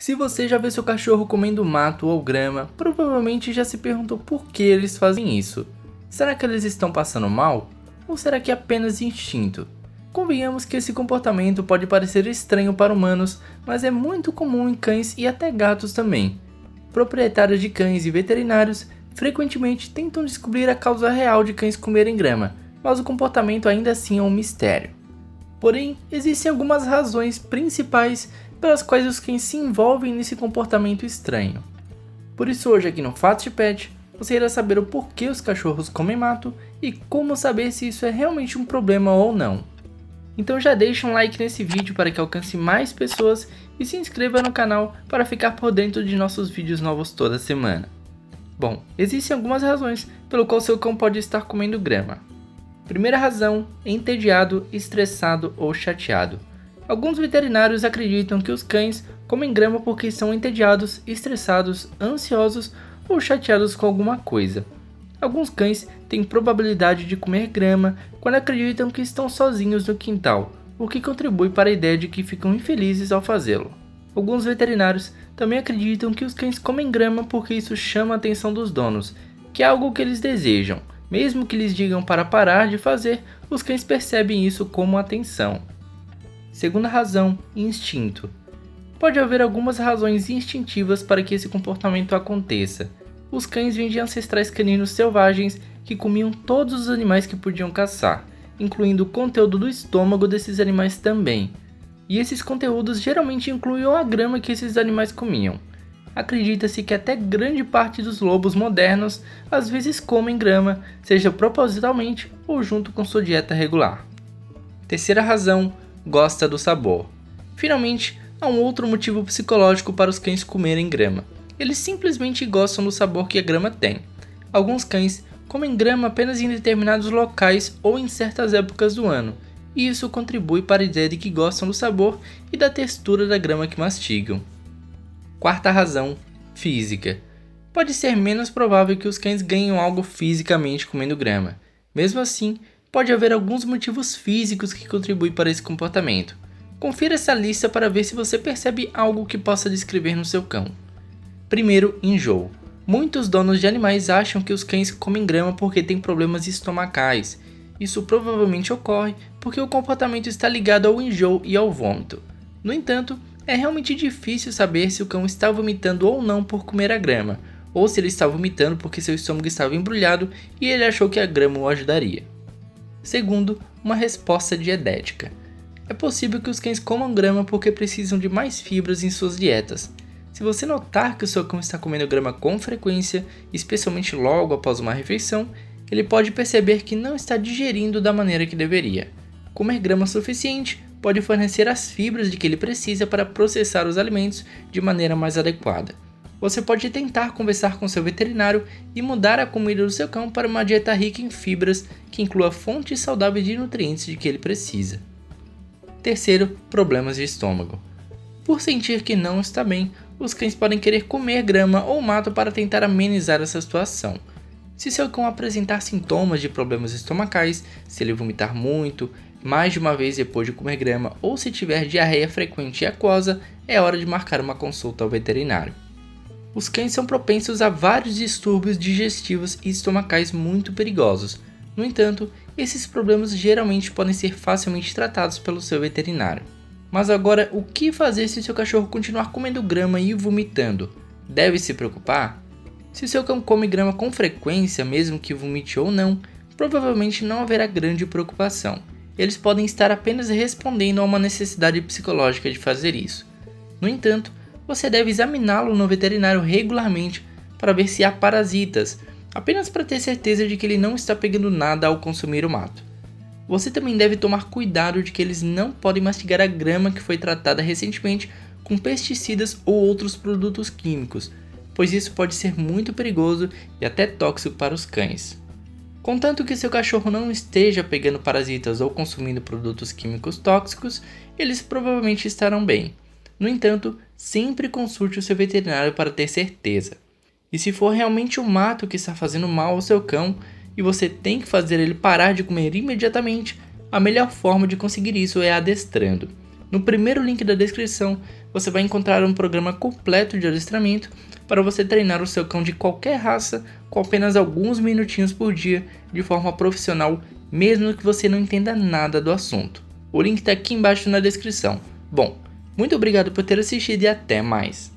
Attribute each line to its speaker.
Speaker 1: Se você já viu seu cachorro comendo mato ou grama, provavelmente já se perguntou por que eles fazem isso. Será que eles estão passando mal? Ou será que é apenas instinto? Convenhamos que esse comportamento pode parecer estranho para humanos, mas é muito comum em cães e até gatos também. Proprietários de cães e veterinários frequentemente tentam descobrir a causa real de cães comerem grama, mas o comportamento ainda assim é um mistério. Porém, existem algumas razões principais pelas quais os cães se envolvem nesse comportamento estranho. Por isso hoje aqui no Fatos de Pet, você irá saber o porquê os cachorros comem mato e como saber se isso é realmente um problema ou não. Então já deixa um like nesse vídeo para que alcance mais pessoas e se inscreva no canal para ficar por dentro de nossos vídeos novos toda semana. Bom, existem algumas razões pelo qual seu cão pode estar comendo grama. Primeira razão, entediado, estressado ou chateado. Alguns veterinários acreditam que os cães comem grama porque estão entediados, estressados, ansiosos ou chateados com alguma coisa. Alguns cães têm probabilidade de comer grama quando acreditam que estão sozinhos no quintal, o que contribui para a ideia de que ficam infelizes ao fazê-lo. Alguns veterinários também acreditam que os cães comem grama porque isso chama a atenção dos donos, que é algo que eles desejam. Mesmo que lhes digam para parar de fazer, os cães percebem isso como atenção. Segunda razão, instinto. Pode haver algumas razões instintivas para que esse comportamento aconteça. Os cães vêm de ancestrais caninos selvagens que comiam todos os animais que podiam caçar, incluindo o conteúdo do estômago desses animais também. E esses conteúdos geralmente incluíam a grama que esses animais comiam. Acredita-se que até grande parte dos lobos modernos às vezes comem grama, seja propositalmente ou junto com sua dieta regular. Terceira razão, gosta do sabor. Finalmente, há um outro motivo psicológico para os cães comerem grama. Eles simplesmente gostam do sabor que a grama tem. Alguns cães comem grama apenas em determinados locais ou em certas épocas do ano, e isso contribui para a ideia de que gostam do sabor e da textura da grama que mastigam. Quarta razão, física. Pode ser menos provável que os cães ganhem algo fisicamente comendo grama. Mesmo assim, pode haver alguns motivos físicos que contribuem para esse comportamento. Confira essa lista para ver se você percebe algo que possa descrever no seu cão. Primeiro, enjoo. Muitos donos de animais acham que os cães comem grama porque têm problemas estomacais. Isso provavelmente ocorre porque o comportamento está ligado ao enjoo e ao vômito. No entanto, é realmente difícil saber se o cão está vomitando ou não por comer a grama, ou se ele está vomitando porque seu estômago estava embrulhado e ele achou que a grama o ajudaria. Segundo, uma resposta dietética. É possível que os cães comam grama porque precisam de mais fibras em suas dietas. Se você notar que o seu cão está comendo grama com frequência, especialmente logo após uma refeição, ele pode perceber que não está digerindo da maneira que deveria. Comer grama suficiente pode fornecer as fibras de que ele precisa para processar os alimentos de maneira mais adequada. Você pode tentar conversar com seu veterinário e mudar a comida do seu cão para uma dieta rica em fibras que inclua fontes saudáveis de nutrientes de que ele precisa. Terceiro, problemas de estômago. Por sentir que não está bem, os cães podem querer comer grama ou mato para tentar amenizar essa situação. Se seu cão apresentar sintomas de problemas estomacais, se ele vomitar muito, mais de uma vez depois de comer grama ou se tiver diarreia frequente e aquosa, é hora de marcar uma consulta ao veterinário. Os cães são propensos a vários distúrbios digestivos e estomacais muito perigosos. No entanto, esses problemas geralmente podem ser facilmente tratados pelo seu veterinário. Mas agora, o que fazer se seu cachorro continuar comendo grama e vomitando? Deve se preocupar? Se seu cão come grama com frequência, mesmo que vomite ou não, provavelmente não haverá grande preocupação. Eles podem estar apenas respondendo a uma necessidade psicológica de fazer isso. No entanto, você deve examiná-lo no veterinário regularmente para ver se há parasitas, apenas para ter certeza de que ele não está pegando nada ao consumir o mato. Você também deve tomar cuidado de que eles não podem mastigar a grama que foi tratada recentemente com pesticidas ou outros produtos químicos, pois isso pode ser muito perigoso e até tóxico para os cães. Contanto que seu cachorro não esteja pegando parasitas ou consumindo produtos químicos tóxicos, eles provavelmente estarão bem. No entanto, sempre consulte o seu veterinário para ter certeza. E se for realmente o mato que está fazendo mal ao seu cão, e você tem que fazer ele parar de comer imediatamente, a melhor forma de conseguir isso é adestrando. No primeiro link da descrição, você vai encontrar um programa completo de adestramento para você treinar o seu cão de qualquer raça com apenas alguns minutinhos por dia de forma profissional, mesmo que você não entenda nada do assunto. O link está aqui embaixo na descrição. Bom, muito obrigado por ter assistido e até mais!